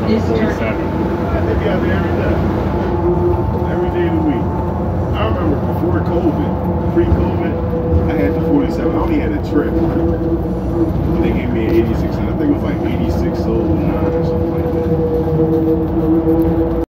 47. Yeah, they be out there every day. Every day of the week. I remember before COVID, pre-COVID, I had the 47. I only had a trip. They gave me an 86, and I think it was like 86 sold, 9 or something like that.